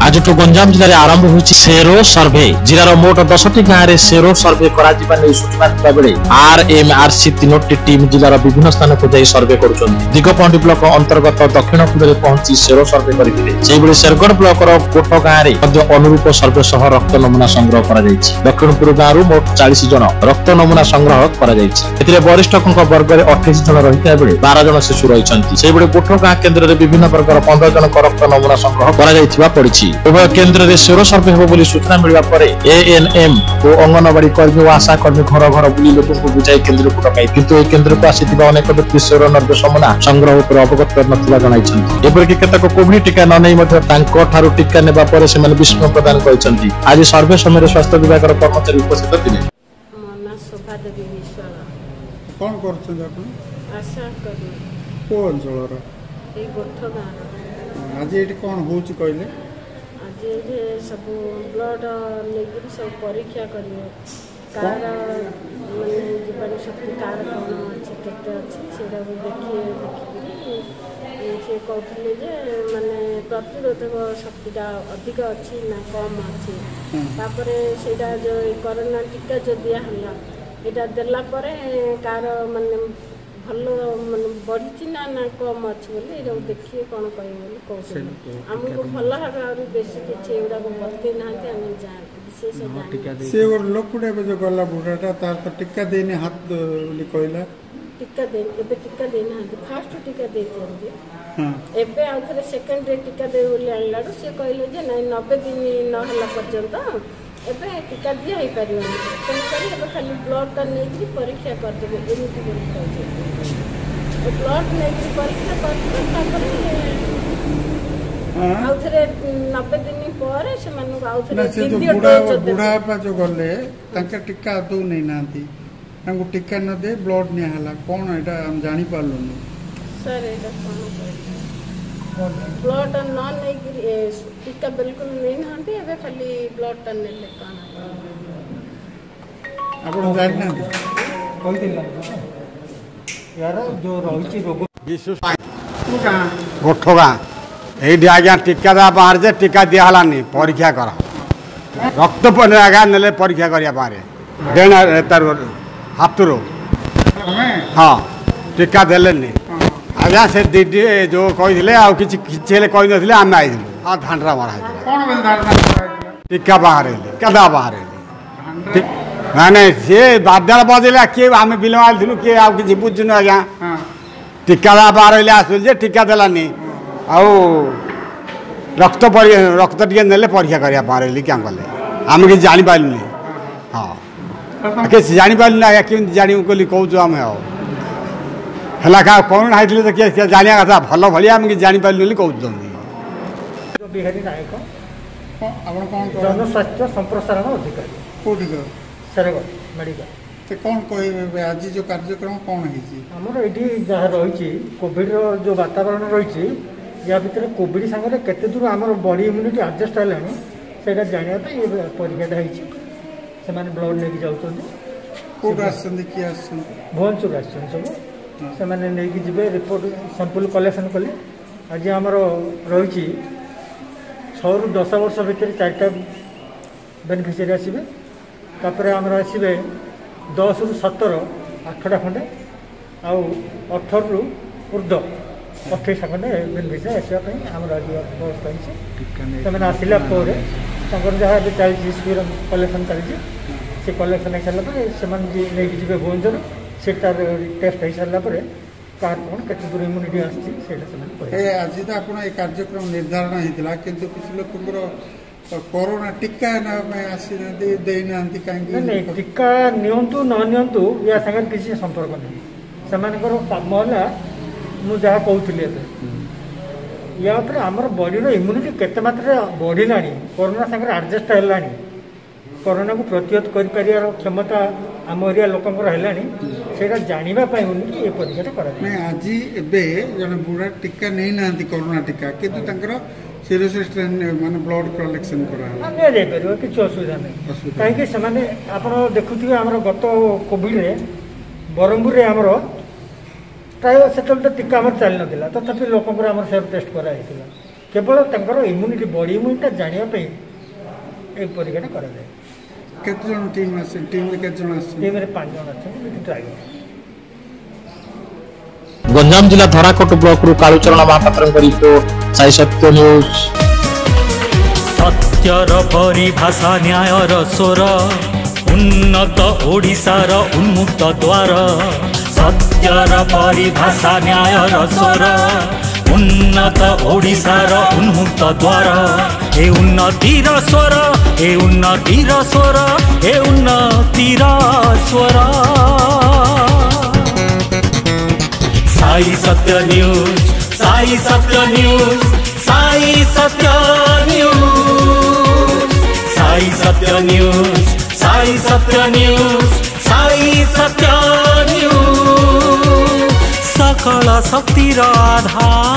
आज गंजाम जिले में आरंभ होइछि सेरो सर्वे जिलार मोट 10टी गाँव में सेरो सर्वे करा सूचना थिबा बेले आरएमआरसी 3टी टीम जिलार विभिन्न स्थान को जाई सर्वे करुछन। दिगपहंडी ब्लॉक अंतर्गत दक्षिण कूल पहुंची सेरो सर्वे करते शेरगढ़ ब्लॉक कोट गाँव में अनुरूप सर्वे सह रक्त नमूना संग्रह कर दक्षिणपुर गाँव मोट 40 जन रक्त नमूना संग्रह कर वरिष्ठ वर्ग में 28 जन रही बेले 12 जन शिशु रही कोट गाँव केन्द्र में विभिन्न वर्गर 15 जन रक्त नमूना संग्रह कर उभय केन्द्र में सेरो सर्वे हो सूचना मिलवा पर एएनएम और अंगनवाड़ी कर्मी और आशा कर्मी घर घर बुली लोक बुझाई केन्द्र को डकाई किंतु केन्द्र को आसीथिबा अनेक व्यक्ति सेरो नमूना संग्रह पर अवगत कर एपरिक केतक कोविड टीका न नहीं टीका नेबा पर से विस्मय प्रदान कर आज सर्वे समय स्वास्थ्य विभाग कर्मचारी उपस्थित थे। कौन करछन आपण आशा कर्मी को अंचल ए गोठ गाँव आज ये कौन होच कहले आज ये सब ब्लड लेकर सब परीक्षा करिए कार माने जीवन शक्ति कार कौन अच्छी केते अच्छी सेटा देखिए से कहते जे माने प्रतिरोधक शक्तिटा अधिक अच्छी ना कम अच्छी तापर सेटा जो कोरोना टीका जो दिया हला एटा देला परे कार माने भल माने बढ़ी ना ना कम अच्छी बोले देखिए कौन कहे आमको भल भाव बेसी किसी बते ना विशेष से लोकटा जो गला बुढ़ाटा तार तो टीका देने हाथ कहला टीका दे एबे टीका देना फास्ट टीका दे दियंती एबे आ थरे सेकंड रे टीका दे बोली आनलाडो से कहले जे नहीं 90 दिन न हला पर्यंत एबे टीका दिया ही परियो तेन करी एबे खाली ब्लड का नेकी परीक्षा कर देबे एमिति बोली कहजे ब्लड नेकी परीक्षा कर तापर आ थरे 90 दिन पर से मानु आ थरे बुढ़ा पा जो गले तांका टीका दो नहीं नांती तांको टीका न दे ब्लड ने हला कोन एटा हम जानि पालनु सर एटा कोन ब्लड न नहीं टीका बिल्कुल नहीं नांती एबे खाली ब्लड टा ने ले काना आपण जानि ना कोई दिन यार जो रहुची रोग विशु गोठगा एडी आज्ञा टीका दा बाहर जे टीका दिया हलानी परीक्षा करा रक्त पर आज्ञा नेले परीक्षा करिया बारे देना तार हाथरो हाँ टीका देलेनी आज्ञा से दीदी जो कही आ किसी कही नथिले आम आइलु आ धांडरा मारा कोन बेल धांडरा टीका बाहर कदा बाहर माने से बादल बजला के आम बिल आइलु के आ किसी बुझनु आज्ञा टीका बाहर आसु जे टीका देलानी आ रक्त टे नेले परीक्षा करिया बाहर क्या कले आम कि जानी पालुनी हाँ किसी जानी पालुनी आज्ञा केमती जानी कहली कौच आम है क्या कौन हाई तो किए जाना कथा भल भाई आम कि जानी पालुनी कहते बिहारी नायक जनस्वास्थ्य संप्रसारण अधिकारी कौटी शेरगढ़ मेडिकल कौन कहे आज जो कार्यक्रम कौन आमर ये जहाँ रही कोविड जो वातावरण रही या भितर कोविड सांगे केते दूर आम बॉडी इम्यूनिटी एडजस्ट है जानापी ये परीक्षाटा से ब्लड लेके जाऊँ भुवनेश्वर आसन सब से जी रिपोर्ट सैंपल कलेक्शन कले आज आमर रही 6 ରୁ 10 वर्ष भितर 4टा बेनिफिशियरी आसवे तापर आमर आसवे 10 ରୁ 17 8टा खंडे आउ 18 ରୁ ऊर्ध 28 खंडे बेनिफिशियरी आसवाई आमर आज व्यवस्था होती आसला जहाँ चलती कलेक्शन चलती से कलेक्शन हो सारापर से जी भुवनेश्वर से टेस्ट हो सारापर कार कौन के इम्यूनिटी आज तो आप कार्यक्रम निर्धारण होता किंतु किसी लोक कोरोना टीका देना कहीं टीका नियंतु न नियंतु या सागर किसी संपर्क नहीं से काम है मुझे जहाँ कहती या आमर बॉडी इम्यूनिटी केते मात्रा बढ़ला कोरोना सागर एडजस्ट है कोरोना को प्रतिहत कर क्षमता आम एरिया लोकंर है जानापी ये परीक्षा कर आज एवं बुढ़ा टीका नहीं ना कोरोना टीका किंतु सीरीयस माने ब्लड कलेक्शन कर किसी असुविधा नहीं कहीं आप देखुए आम गत कोविड ब्रह्मपुर में आमर प्राय से टीका आम चली ना तथापि लोक से टेस्ट कराई केवल तंकर इम्यूनिटी बॉडी इम्यूनिटी जानिया पे ए परीक्षा करा जाए। केते जन टीम आसे टीम रे केते जन आसे टीम रे 5 जन आछन ट्राई। गंजाम जिला धराकोट ब्लॉक रु कालुचरण महापात्र रिपोर्ट साई सत्य न्यूज। सत्यर परिभाषा न्यायर स्वर उन्नत ओडिशार उन्मुक्त द्वार। सत्यर परिभाषा न्यायर स्वर उन्नत ओडिशार उन्मुक्त द्वार। ए उन्नतिर स्वर ए उन्नतिर स्वर ए उन्नतिर स्वर। साई सत्य न्यूज साई सत्य न्यूज साई सत्य न्यूज साई सत्य न्यूज साई सत्य न्यूज साई सत्य न्यूज। सकल शक्तिर आधार